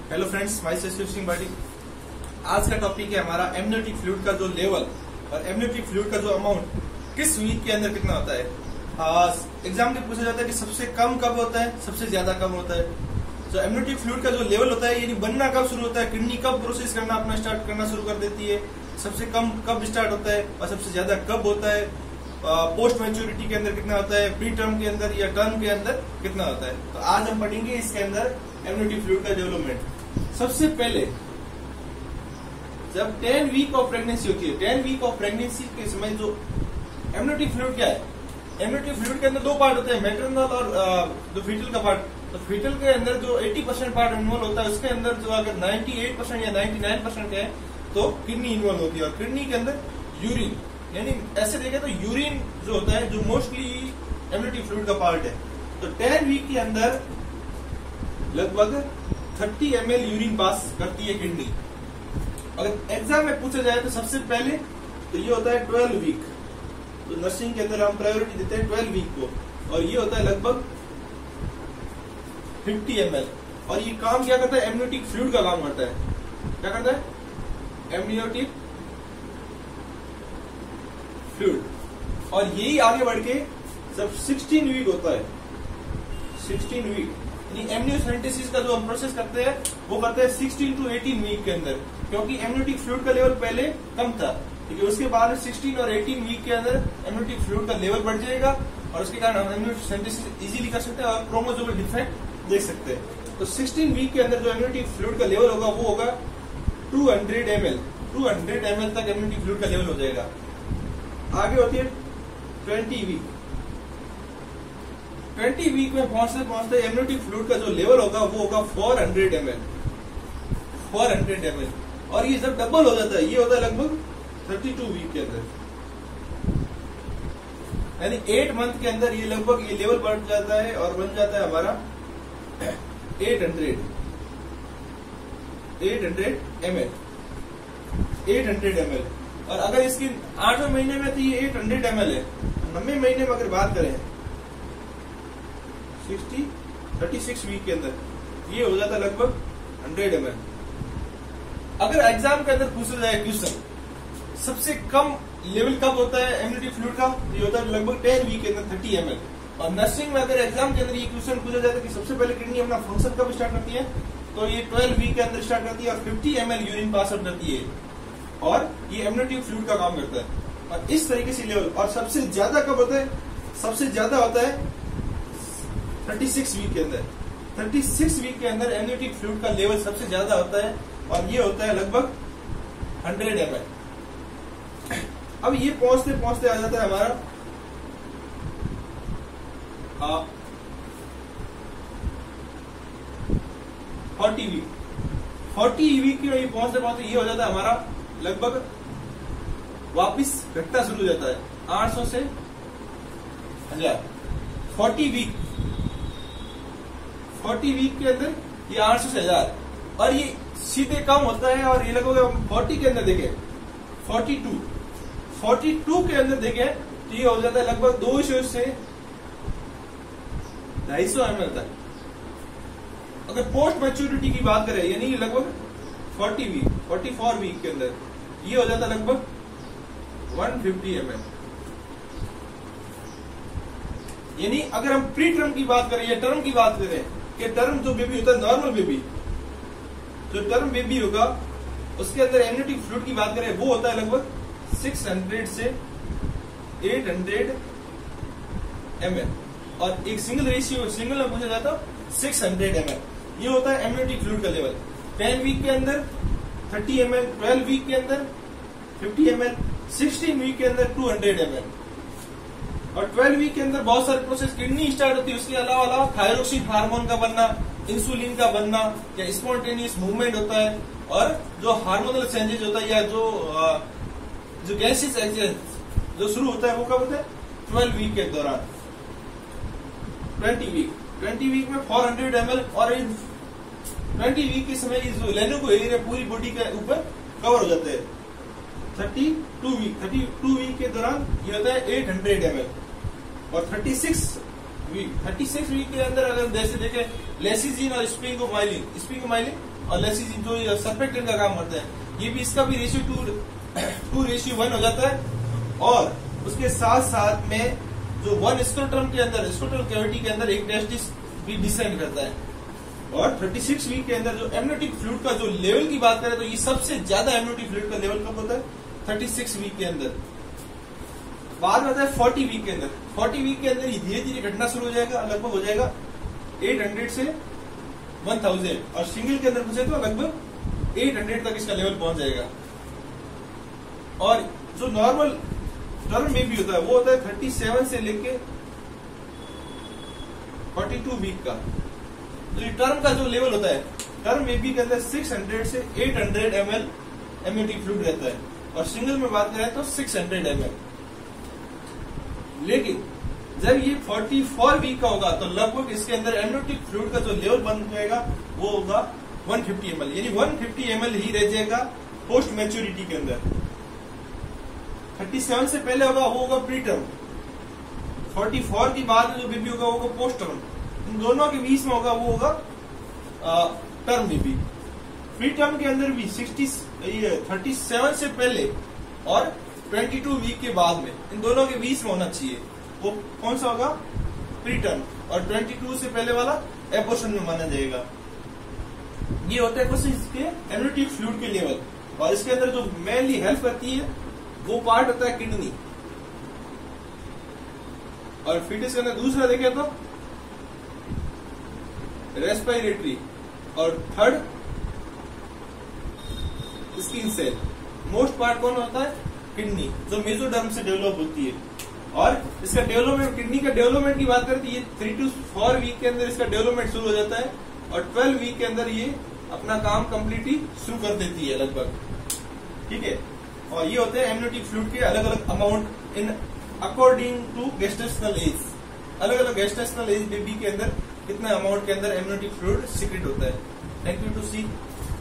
Hello friends, myself Singh Bati. आज का topic है हमारा एमनियोटिक फ्लूइड का जो लेवल और एमनियोटिक फ्लूइड का जो अमाउंट किस वीक के अंदर कितना होता है। एग्जाम में पूछा जाता है कि सबसे कम कब होता है, सबसे ज्यादा कब होता है। तो एमनियोटिक फ्लूइड का जो लेवल होता है यानी बनना कब शुरू होता है, किडनी कब प्रोसेस करना अपना स्टार्ट करना शुरू कर देती है, सबसे कम कब स्टार्ट होता है और सबसे ज्यादा कब होता है, पोस्ट मैच्योरिटी के अंदर कितना होता है, प्री टर्म के अंदर या टर्म के अंदर कितना होता है। तो आज हम पढ़ेंगे इसके अंदर एमनियोटिक फ्लूइड का डेवलपमेंट। सबसे पहले जब 10 वीक ऑफ प्रेगनेंसी होती है, 10 वीक ऑफ प्रेगनेंसी के समय जो एमनियोटिक फ्लूइड क्या है, एमनियोटिक फ्लूइड के अंदर दो पार्ट होते हैं, मैटरनल और जो फीटल का पार्ट। तो फीटल के अंदर जो 80% पार्ट इन्वॉल्व होता है, उसके अंदर जो अगर 98% या 99% है तो किडनी इन्वॉल्व होती है। और किडनी के अंदर यूरिन, यानी ऐसे देखें तो यूरिन जो होता है जो मोस्टली एमनियोटिक फ्लूइड का पार्ट है। तो 10 वीक के अंदर लगभग 30 ml यूरिन पास करती है किडनी। अगर एग्जाम में पूछा जाए तो सबसे पहले तो ये होता है 12 वीक। तो नर्सिंग के अंदर हम प्रायोरिटी देते हैं 12 वीक को, और ये होता है लगभग 50 ml। और ये काम क्या करता है, एमनियोटिक फ्लूइड का काम करता है। क्या करता है, एमनियोटिक फ्लूइड। और यही आगे बढ़ के जब 16 वीक होता है, 16 वीक एमनियोसेंटेसिस का जो हम प्रोसेस करते हैं वो करते हैं 16 to 18 वीक के अंदर, क्योंकि एमनियोटिक फ्लूइड का लेवल पहले कम था। ठीक है, उसके बाद 16 और 18 वीक के अंदर एमनियोटिक फ्लूइड का लेवल बढ़ जाएगा और उसके कारण हम एमनियोसेंटेसिस इजीली कर सकते हैं और क्रोमोसोमल डिफेक्ट देख सकते हैं। तो 16 वीक के अंदर जो एमनियोटिक फ्लूइड का लेवल होगा वो होगा 200 ml। 200 ml तक एमनियोटिक फ्लूइड का लेवल हो जाएगा। आगे होती है 20 वीक। 20 वीक में पहुंचते पहुंचते एमनियोटिक फ्लूइड का जो लेवल होगा वो होगा 400 ml। 400 ml। और ये जब डबल हो जाता है ये होता है लगभग 32 वीक के अंदर, यानी 8 मंथ के अंदर ये लगभग ये लेवल बढ़ जाता है और बन जाता है हमारा 800 ml। 800 ml। और अगर इसकी 8वें महीने में तो ये 800 ml है। 9वें महीने में अगर बात करें 36 वीक के अंदर ये हो जाता है लगभग 100 ml। अगर एग्जाम के अंदर पूछा जाए क्वेश्चन सबसे कम लेवल कब होता है एमनियोटिक फ्लूइड का, ये होता है लगभग 10 वीक के अंदर 30 ml। और नर्सिंग में अगर एग्जाम के अंदर ये क्वेश्चन पूछा जाता है कि सबसे पहले किडनी अपना फंक्शन कब स्टार्ट करती है, तो ये 12 वीक के अंदर स्टार्ट करती है और 50 ml यूरिन पास आउट करती है और ये एमनियोटिक फ्लूइड का काम करता है। और इस तरीके से लेवल, और सबसे ज्यादा कब होता है, सबसे ज्यादा होता है 36 वीक के अंदर। 36 वीक के अंदर एमनियोटिक फ्लूइड का लेवल सबसे ज्यादा होता है और ये होता है लगभग 100 ml। अब ये पहुंचते पहुंचते आ जाता है हमारा 40 वीक। 40 वीक की पहुंचते पहुंचते ये हो जाता है हमारा लगभग वापिस घटना शुरू हो जाता है 800 से 1000। 40 वीक के अंदर ये 800 से 1000 और ये सीधे कम होता है। और ये लगभग 40 के अंदर देखें 42 के अंदर देखें तो ये हो जाता है लगभग 200 से 250 ml तक। अगर पोस्ट मैच्योरिटी की बात करें यानी लगभग 44 वीक के अंदर ये हो जाता है लगभग 150 ml। यानी अगर हम प्री टर्म की बात करें या टर्म की बात करें कि टर्म जो बेबी होता है, नॉर्मल बेबी जो टर्म बेबी होगा उसके अंदर एमनियोटिक फ्लूइड की बात करें वो होता है लगभग 600 से 800 ml। और एक सिंगल रेशियो, सिंगल में पूछा जाता है 600 ml। ये होता है एमनियोटिक फ्लूइड का लेवल। 10 वीक के अंदर 30 ml, 12 वीक के अंदर 50 ml, 16 वीक के अंदर 200 ml। और 12 वीक के अंदर बहुत सारे प्रोसेस किडनी स्टार्ट होती है। उसके अलावा थायरोक्सिन हार्मोन का बनना, इंसुलिन का बनना या स्पॉन्टेनियस मूवमेंट होता है। और जो हार्मोनल चेंजेस होता है या जो गैसेस एक्सचेंज जो शुरू होता है वो कब होता है 12 वीक के दौरान। 20 वीक में 400 ml। और 20 वीक के समय जो लेनो एरिया पूरी बॉडी के ऊपर कवर हो जाते हैं। 32 वीक के दौरान ये होता है 800 ml। और 36 वीक 36 वीक के अंदर अगर जैसे देखें लेसिजिन और स्पिंगोमाइलिन और लेसिजिन जो सर्फेक्टेंट का काम करता है, ये भी इसका भी रेशियो 2:1 हो जाता है। और उसके साथ साथ में जो वन स्क्रोटम के अंदर स्क्रोटल कैविटी के अंदर एक टेस्टिस भी डिसेंड करता है। और 36 वीक के अंदर जो एमनियोटिक फ्लूइड का जो लेवल की बात करें तो ये सबसे ज्यादा एमनियोटिक फ्लूइड का लेवल कब होता है? 36 वीक के अंदर। बाद में आता है 40 वीक के अंदर। 40 वीक के अंदर धीरे धीरे घटना शुरू हो जाएगा, लगभग हो जाएगा 800 से 1000 और सिंगल के अंदर पूछे तो लगभग 800 तक इसका लेवल पहुंच जाएगा। और जो नॉर्मल टर्म में भी होता है वो होता है 37 से लेके 42 वीक का। जो टर्म का जो लेवल होता है, टर्म बेबी के अंदर 600 से 800 ml एमनियोटिक फ्लूइड रहता है और सिंगल में बात करें तो 600 ml। लेकिन जब ये 44 वीक का होगा तो लगभग इसके अंदर एमनियोटिक फ्लूइड का जो लेवल बन जाएगा वो होगा 150 ml, यानी 150 ml ही रह जाएगा पोस्ट मैच्योरिटी के अंदर। 37 से पहले होगा वो होगा प्री टर्म, 44 के बाद जो बेबी होगा वो होगा पोस्ट टर्म। इन दोनों के बीच में होगा वो होगा टर्म बेबी। प्री टर्म के अंदर भी 37 से पहले और 22 वीक के बाद में, इन दोनों के बीच में होना चाहिए। वो कौन सा होगा? Preterm. और 22 से पहले वाला एबॉर्शन में माना जाएगा। ये होता है कुछ इसके एमनियोटिक फ्लूइड के लेवल। और इसके अंदर जो मेनली हेल्प करती है वो पार्ट होता है किडनी। और फीटस के अंदर दूसरा देखें तो रेस्पिरेटरी और third skin cell. Most part कौन होता है? किडनी, जो मेसोडर्म से डेवलप होती है। और इसका डेवलपमेंट, किडनी का डेवलपमेंट की बात करते हैं, ये 3 to 4 वीक के अंदर इसका डेवलपमेंट शुरू हो जाता है और 12 वीक के अंदर ये अपना काम कंप्लीटली शुरू कर देती है लगभग। ठीक है। और ये होते हैं एमनियोटिक फ्लूइड के अलग अलग amount in according to gestational age. अलग अलग गेस्टेशनल एज बेबी के अंदर कितना अमाउंट के अंदर एमनियोटिक फ्लूइड सीक्रेट होता है। Thank you to C.